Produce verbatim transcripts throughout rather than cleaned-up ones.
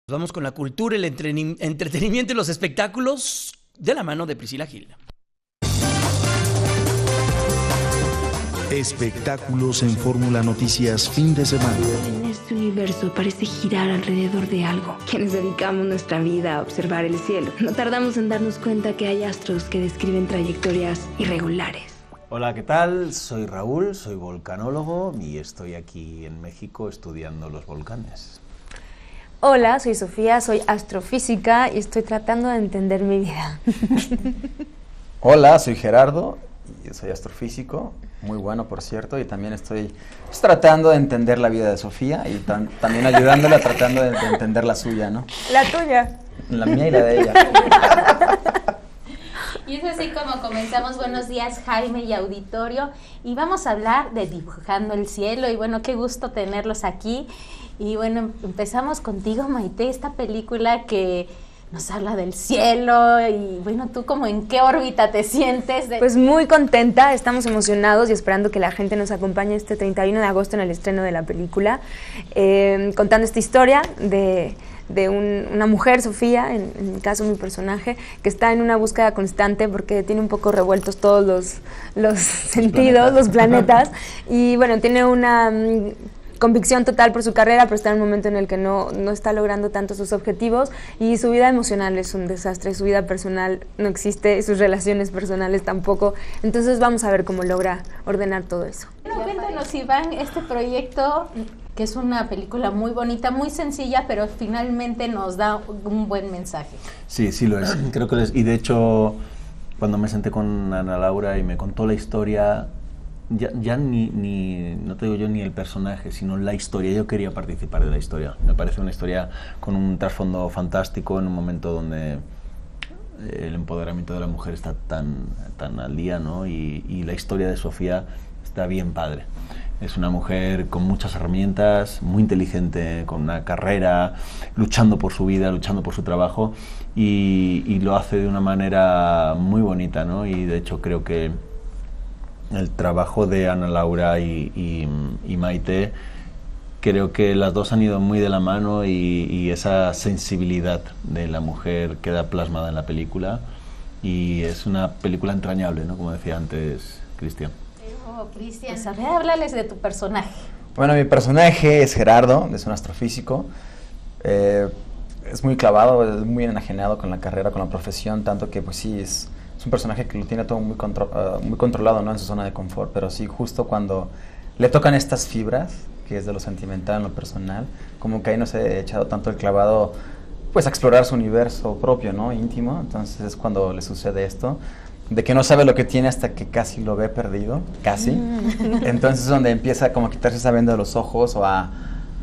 Vamos con la cultura, el entreni- entretenimiento y los espectáculos de la mano de Priscila Gil. Espectáculos en Fórmula Noticias fin de semana. En este universo parece girar alrededor de algo. Quienes dedicamos nuestra vida a observar el cielo, no tardamos en darnos cuenta que hay astros que describen trayectorias irregulares. Hola, ¿qué tal? Soy Raúl, soy volcanólogo y estoy aquí en México estudiando los volcanes. Hola, soy Sofía, soy astrofísica y estoy tratando de entender mi vida. Hola, soy Gerardo y soy astrofísico, muy bueno por cierto, y también estoy pues, tratando de entender la vida de Sofía y tan, también ayudándola tratando de, de entender la suya, ¿no? La tuya. La mía y la de ella. Y es así como comenzamos. Buenos días, Jaime y auditorio, y vamos a hablar de Dibujando el Cielo, y bueno, qué gusto tenerlos aquí. Y bueno, empezamos contigo, Maite, esta película que nos habla del cielo, y bueno, ¿tú como en qué órbita te sientes? De... Pues muy contenta, estamos emocionados y esperando que la gente nos acompañe este treinta y uno de agosto en el estreno de la película, eh, contando esta historia de... de un, una mujer, Sofía, en, en mi caso mi personaje, que está en una búsqueda constante porque tiene un poco revueltos todos los, los sentidos, los planetas, y bueno, tiene una um, convicción total por su carrera, pero está en un momento en el que no, no está logrando tanto sus objetivos, y su vida emocional es un desastre, su vida personal no existe, sus relaciones personales tampoco, entonces vamos a ver cómo logra ordenar todo eso. Bueno, cuéntanos, Iván, este proyecto, que es una película muy bonita, muy sencilla, pero finalmente nos da un buen mensaje. Sí, sí lo es. Creo que lo es. Y de hecho, cuando me senté con Ana Laura y me contó la historia, ya, ya ni, ni, no te digo yo ni el personaje, sino la historia. Yo quería participar de la historia. Me parece una historia con un trasfondo fantástico en un momento donde el empoderamiento de la mujer está tan, tan al día, ¿no? Y, y la historia de Sofía está bien padre. Es una mujer con muchas herramientas, muy inteligente, con una carrera, luchando por su vida, luchando por su trabajo, y, y lo hace de una manera muy bonita, ¿no? Y de hecho creo que el trabajo de Ana Laura y, y, y Maite, creo que las dos han ido muy de la mano, y, y esa sensibilidad de la mujer queda plasmada en la película, y es una película entrañable, ¿no? Como decía antes Cristian. Oh, Cristian, a ver, háblales de tu personaje. Bueno, mi personaje es Gerardo, es un astrofísico, eh, es muy clavado, es muy enajenado con la carrera, con la profesión, tanto que pues sí, es, es un personaje que lo tiene todo muy, contro uh, muy controlado, ¿no? En su zona de confort, pero sí, justo cuando le tocan estas fibras, que es de lo sentimental, en lo personal, como que ahí no se ha echado tanto el clavado, pues a explorar su universo propio, ¿no? Íntimo, entonces es cuando le sucede esto, de que no sabe lo que tiene hasta que casi lo ve perdido, casi. Entonces es donde empieza como a quitarse esa venda de los ojos, o a,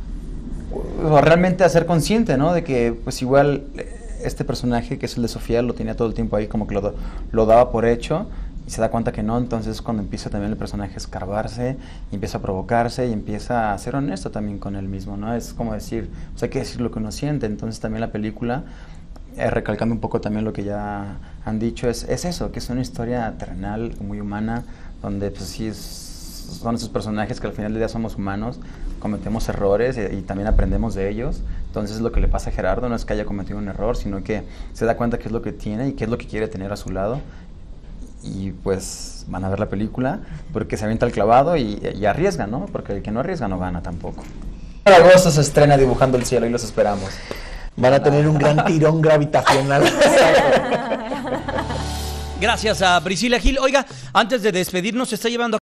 o a realmente a ser consciente, ¿no? De que pues igual este personaje, que es el de Sofía, lo tenía todo el tiempo ahí, como que lo, lo daba por hecho, y se da cuenta que no. Entonces cuando empieza también el personaje a escarbarse, y empieza a provocarse, y empieza a ser honesto también con él mismo, ¿no? Es como decir, pues hay que decir lo que uno siente. Entonces también la película, Eh, recalcando un poco también lo que ya han dicho, es, es eso, que es una historia terrenal, muy humana, donde pues sí es, son esos personajes que al final del día somos humanos, cometemos errores y, y también aprendemos de ellos. Entonces lo que le pasa a Gerardo no es que haya cometido un error, sino que se da cuenta qué es lo que tiene y qué es lo que quiere tener a su lado. Y pues van a ver la película porque se avienta el clavado y, y arriesga, ¿no? Porque el que no arriesga no gana tampoco. En agosto se estrena Dibujando el Cielo y los esperamos. Van a tener un gran tirón gravitacional. Gracias a Priscila Gil. Oiga, antes de despedirnos, se está llevando a